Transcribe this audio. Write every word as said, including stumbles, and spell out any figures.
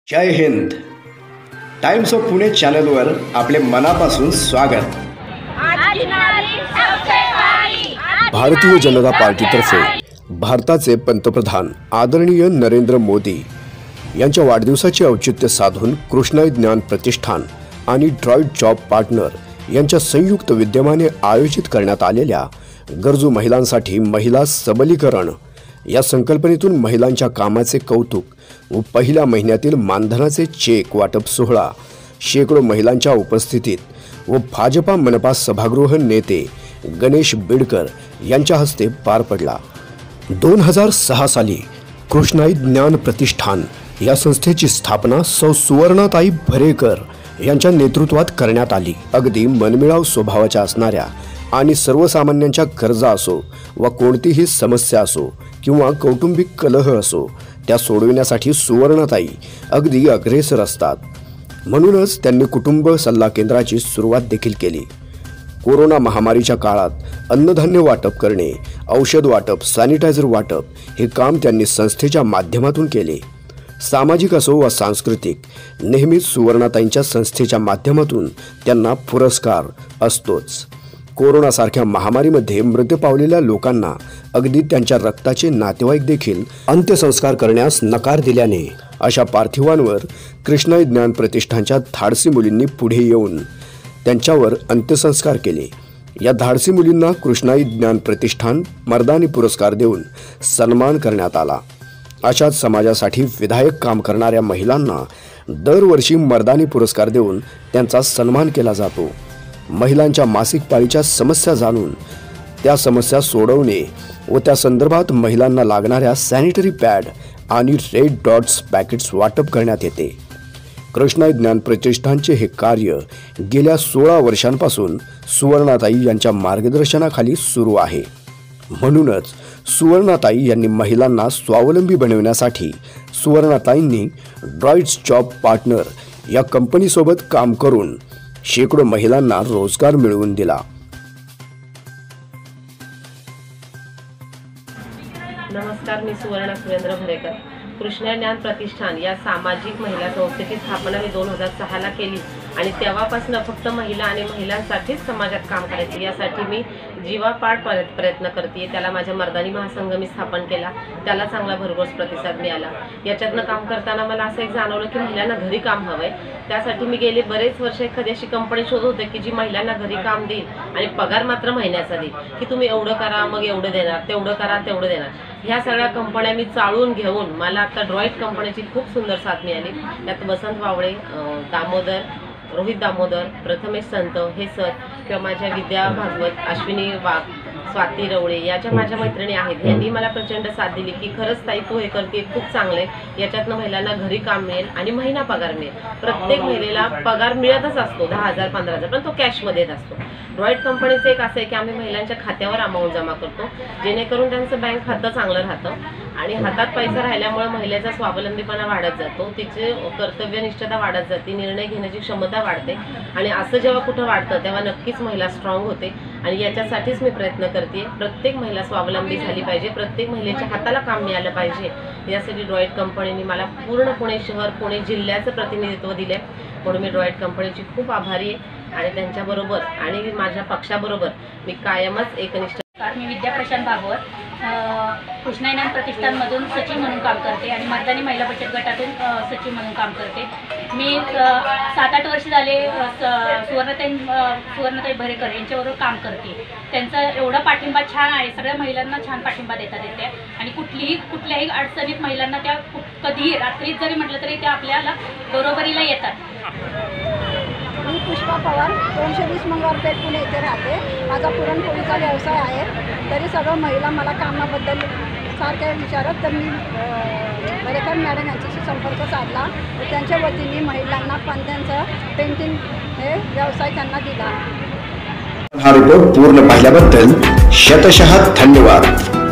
जय हिंद. Times of Pune चॅनलवर आपले मनापासून स्वागत. भारतीय जनता पार्टीतर्फे भारताचे पंतप्रधान आदरणीय नरेंद्र मोदी यांच्या वाढदिवसाचे औचित्य साधून कृष्णाई ज्ञान प्रतिष्ठान आणि ड्रॉइड जॉब पार्टनर यांच्या संयुक्त विद्यमाने आयोजित करण्यात आलेल्या गरजू महिलांसाठी महिला सबलीकरण या संकल्पनेतून महिलांच्या कामाचे कौतुक व पहिल्या महिन्यातील मानधनाचे चेक वाटप सोहळा शेकडो महिलांच्या उपस्थितीत व भाजपा मनपा सभागृह नेते गणेश बिडकर यांच्या हस्ते पार पडला. दोन हजार सहा साली कृष्णाई ज्ञान प्रतिष्ठान या संस्थेची स्थापना सौ सुवर्णाताई भरेकर यांच्या नेतृत्वात करण्यात आली. अगदी मनमिळाव स्वभावाच्या असणाऱ्या आणि सर्वसामान्यांच्या गरजा असो व कोणतीही समस्या असो किंवा कौटुंबिक कलह असो त्या सोडविण्यासाठी सुवर्णाताई अगदी अग्रेसर असतात. म्हणूनच त्यांनी कुटुंब सल्ला केंद्राची सुरुवात देखील केली. कोरोना महामारीच्या काळात अन्नधान्य वाटप करणे, औषध वाटप, सॅनिटायझर वाटप हे काम त्यांनी संस्थेच्या माध्यमातून केले. सामाजिक असो व सांस्कृतिक नेहमीच सुवर्णाताईंच्या संस्थेच्या माध्यमातून त्यांना पुरस्कार असतोच. कोरोनासारख्या महामारीमध्ये मृत पावलेल्या लोकांना अगदी त्यांच्या रक्ताचे नातेवाईक देखील अंत्यसंस्कार करण्यास नकार दिल्याने अशा पार्थिवांवर कृष्णाई ज्ञान प्रतिष्ठानच्या धाडसी मुलींनी पुढे येऊन त्यांच्यावर अंत्यसंस्कार केले. या धाडसी मुलींना कृष्णाई ज्ञान प्रतिष्ठान मर्दानी पुरस्कार देऊन सन्मान करण्यात आला. अशाच समाजासाठी विधायक काम करणाऱ्या महिलांना दरवर्षी मर्दानी पुरस्कार देऊन त्यांचा सन्मान केला जातो. महिलांच्या मासिक पाळीच्या समस्या जाणून त्या समस्या सोडवणे व त्या संदर्भात महिलांना लागणाऱ्या सॅनिटरी पॅड आणि रेड डॉट्स पॅकेट्स वाटप करण्यात येते. कृष्णाई ज्ञान प्रतिष्ठानचे हे कार्य गेल्या सोळा वर्षांपासून सुवर्णाताई यांच्या मार्गदर्शनाखाली सुरू आहे. म्हणूनच सुवर्णाताई यांनी महिलांना स्वावलंबी बनवण्यासाठी सुवर्णाताईंनी ड्रॉइड जॉब पार्टनर या कंपनीसोबत काम करून शेकडो महिलांना रोजगार मिळवून दिला. नमस्कार, मी सुवर्णा सुरेंद्र भरेकर. कृष्णाई ज्ञान प्रतिष्ठान या सामाजिक महिला संस्थेची स्थापना मी दोन हजार सहाला केली आणि तेव्हापासून फक्त महिला आणि महिलांसाठीच समाजात काम करायचे यासाठी मी जीवापाड प्रयत्न करते. त्याला माझ्या मर्दानी महासंघ मी स्थापन केला, त्याला चांगला भरघोस प्रतिसाद मिळाला. याच्यातनं काम करताना मला असं एक जाणवलं की महिलांना घरी काम हवंय. त्यासाठी मी गेले बरेच वर्ष एखादी अशी कंपनी शोधत होते की जी महिलांना घरी काम देईल आणि पगार मात्र महिन्याचा देईल, की तुम्ही एवढं करा मग एवढं देणार, तेवढं करा तेवढं देणार. ह्या सगळ्या कंपन्या मी चाळून घेऊन मला आता ड्रॉइड कंपनीची खूप सुंदर साथ मिळाली. त्यात वसंत वावळे, दामोदर, रोहित दामोदर, प्रथमेश संत हे सर किंवा माझ्या विद्या भागवत, अश्विनी वाघ, स्वाती रवळे याच्या माझ्या मैत्रिणी आहेत. यांनी मला प्रचंड साथ दिली की खरंच ताई तू हे करते खूप चांगलं आहे. याच्यातनं महिलांना घरी काम मिळेल आणि महिना पगार मिळेल. प्रत्येक महिलेला पगार मिळतच असतो दहा हजार पंधरा हजार पण तो कॅशमध्ये येत असतो. ड्रॉइड कंपनीचं एक असं आहे की आम्ही महिलांच्या खात्यावर अमाऊंट जमा करतो जेणेकरून त्यांचं बँक खातं चांगलं राहतं आणि हातात पैसा राहिल्यामुळे महिलेचा स्वावलंबीपणा वाढत जातो, तिचे कर्तव्यनिष्ठता वाढत जाते, निर्णय घेण्याची क्षमता वाढते आणि असं जेव्हा कुठं वाढतं तेव्हा नक्कीच महिला स्ट्रॉंग होते. आणि याच्यासाठीच मी प्रयत्न करते. प्रत्येक महिला स्वावलंबी झाली पाहिजे, प्रत्येक महिलेच्या हाताला काम मिळालं पाहिजे. यासाठी ड्रॉइड कंपनीने मला पूर्ण पुणे शहर, पुणे जिल्ह्याचं प्रतिनिधित्व दिले. म्हणून मी ड्रॉइड कंपनीची खूप आभारी आहे आणि त्यांच्याबरोबर आणि माझ्या पक्षाबरोबर मी कायमच एकनिष्ठ. मी विद्या प्रशांत भागवत कृष्णाई ज्ञान प्रतिष्ठानमधून सचिव म्हणून काम करते आणि मर्दानी महिला बचत गटातून सचिव म्हणून काम करते. मी सात आठ वर्ष झाले सुवर्णाताई सुवर्णाताई भरेकर यांच्याबरोबर काम करते. त्यांचा एवढा पाठिंबा छान आहे, सगळ्या महिलांना छान पाठिंबा देतात येते आणि कुठलीही कुठल्याही अडचणीत महिलांना त्या कधीही रात्रीत जरी म्हटलं तरी त्या आपल्याला बरोबरीला येतात. मी पुष्पा पवार, दोनशे वीस मंगळवार पेठ पुणे इथे राहते. माझा पुरणपोळीचा व्यवसाय आहे. तरी सगळं महिला मला कामाबद्दल सारख्या विचारत तर मी भरेकर मॅडम यांच्याशी संपर्क साधला. त्यांच्या वतीने महिलांना पंत्यांचं पेंटिंग हे व्यवसाय त्यांना दिला. हा रिपोर्ट पूर्ण पाहिल्याबद्दल शतशः धन्यवाद.